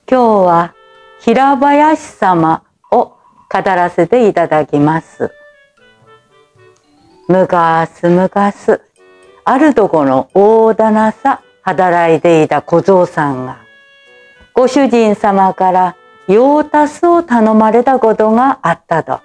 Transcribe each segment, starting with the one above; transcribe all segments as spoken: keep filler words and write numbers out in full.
今日は平林様を語らせていただきます。むかすむかす、あるとこの大棚さ働いていた小僧さんが、ご主人様から用足すを頼まれたことがあったと。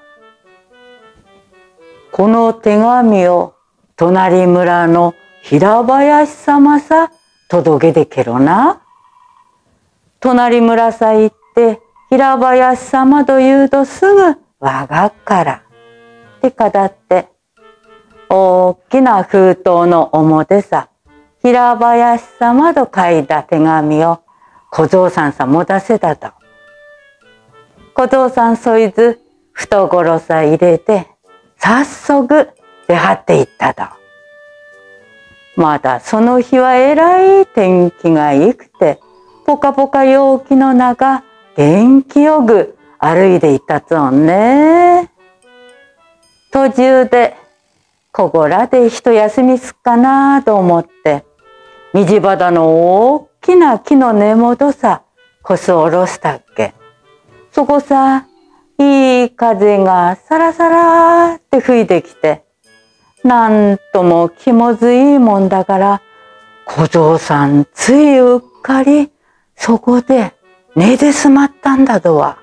この手紙を隣村の平林様さ届けてけろな。隣村さ行って平林様と言うとすぐわがっからって語って、大きな封筒の表さ平林様と書いた手紙を小僧さんさ持たせたと。小僧さんそいつ懐さ入れて早速出張っていったと。またその日はえらい天気が良くて、ポカポカ陽気の中元気よく歩いていったぞね。途中でここらで一休みすっかなと思って道端の大きな木の根元さ腰を下ろしたっけ。そこさいい風がサラサラって吹いてきて、なんとも気持ちいいもんだから小僧さんついうっかりそこで寝てしまったんだとは。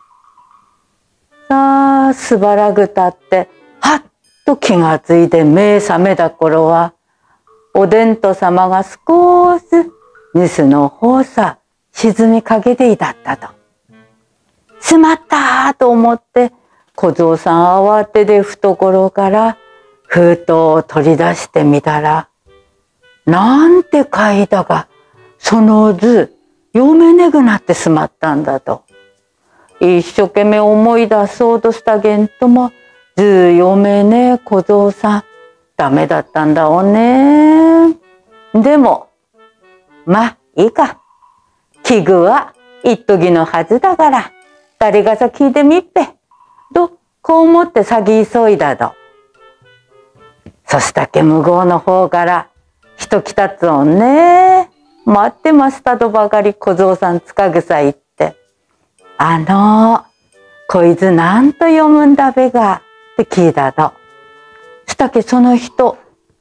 さあしばらく経ってはっと気がついて目覚めた頃は、おでんと様が少し西の方さ沈みかけていたったと。しまったと思って小僧さん慌てて懐から封筒を取り出してみたら、なんて書いたかその図読めねくなってしまったんだと。一生懸命思い出そうとしたけんとも図読めねえ小僧さんダメだったんだおね。でもまあいいか、器具は一時のはずだから誰がさ聞いてみっぺとこう思って先急いだと。そしたけ向こうの方から人来たっつおんね。待ってましたとばかり小僧さん塚草行って、あのこいつなんと読むんだべがって聞いたと。したけその人、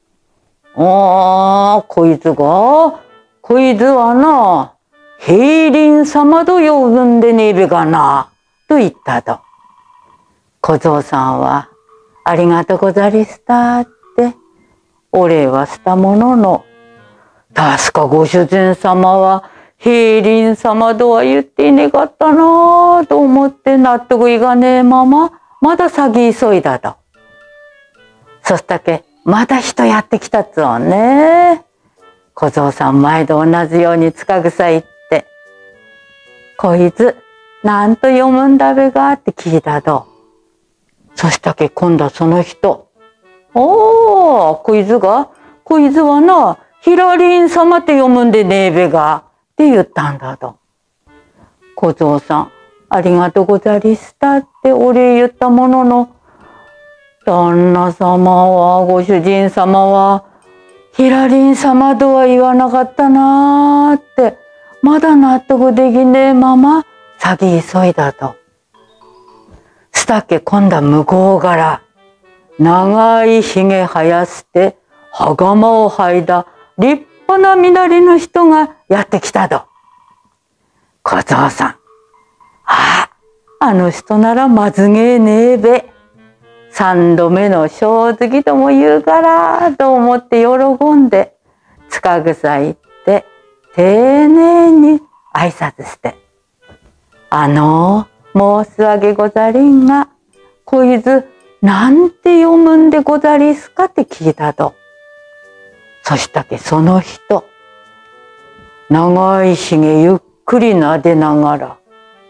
ああこいつがこいつはな平林様と呼ぶんでねえべかなと言ったと。小僧さんはありがとうござりしたってお礼はしたものの、確かご主人様は平林様とは言っていねかったなと思って納得いかねえまままだ先急いだと。そしたけまた人やってきたっつおんね。小僧さん前と同じように塚草行って、こいつなんと読むんだべがって聞いたと。そしたけ今度はその人、おーこいつがこいつはな平林様って読むんでねえべがって言ったんだと。小僧さんありがとうござりしたってお礼言ったものの、旦那様はご主人様は平林様とは言わなかったなーってまだ納得できねえまま先急いだと。したっけ今度は向こうから長いひげ生やして袴を履いた立派な身なりの人がやってきたと。小僧さん、ああの人ならまずげえねえべ、三度目の正直とも言うからと思って喜んで塚草行って丁寧に挨拶して、あの申し訳ござりんがこいつなんて読むんでござりすかって聞いたと。そしたけその人長いひげゆっくり撫でながら、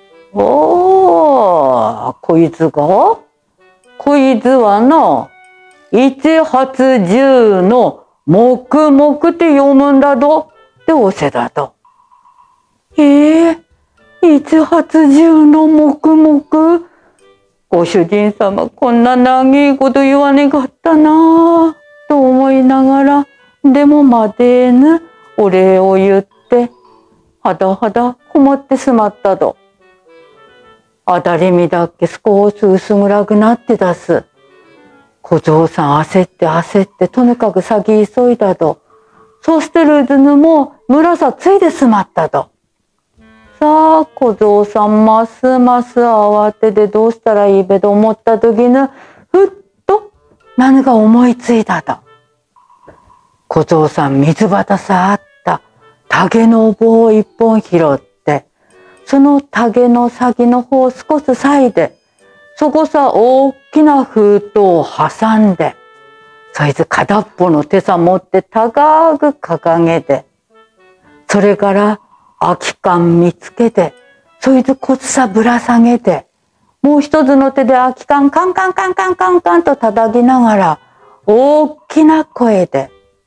おーこいつがこいつはな一八十の黙々って読むんだとっておせだと。ええー、一八十の黙々、ご主人様こんな長いこと言わねかったなと思いながら、でも待てぬお礼を言ってはだはだこもってしまったど。あたりみだっけ少し薄暗くなってだす。小僧さん焦って焦ってとにかく先急いだど。そうしてるうちにもう村さついでしまったど。さあ小僧さんますます慌ててどうしたらいいべと思った時にふっと何か思いついたと。小僧さん水端さあった竹の棒を一本拾ってその竹の先の方を少し裂いてそこさ大きな封筒を挟んでそいつ片っぽの手さ持って高く掲げてそれから空き缶見つけてそいつこつさぶら下げてもう一つの手で空き缶カンカンカンカンカンカンと叩きながら大きな声で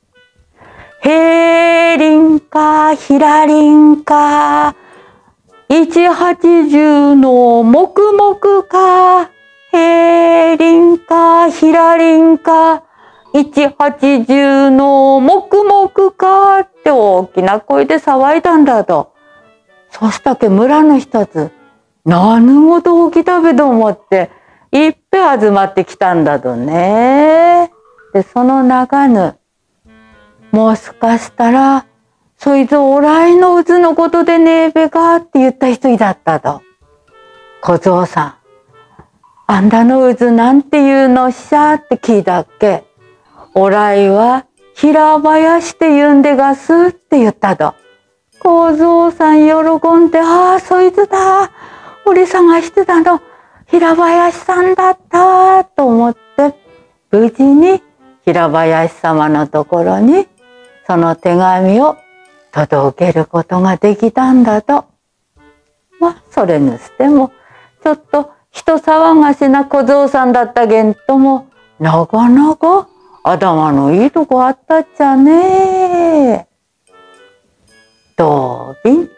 「へりんかひらりんか一八十の黙々かへりんかひらりんか一八十の黙々か」って大きな声で騒いだんだと。そしたっけ村の人たち何事起きたべと思っていっぺん集まってきたんだとね。でその中にもしかしたらそいつおらいのうちのことでねえべかって言った人だったと。小僧さんあんたのうちなんていうのっしゃって聞いたっけ。おらいは平林って言うんでがすって言ったと。小僧さん喜んで、ああそいつだ俺探してたの平林さんだったと思って無事に平林様のところにその手紙を届けることができたんだと。まあそれにしてもちょっと人騒がしな小僧さんだったけんともなかなか頭のいいとこあったっちゃね。ドビン。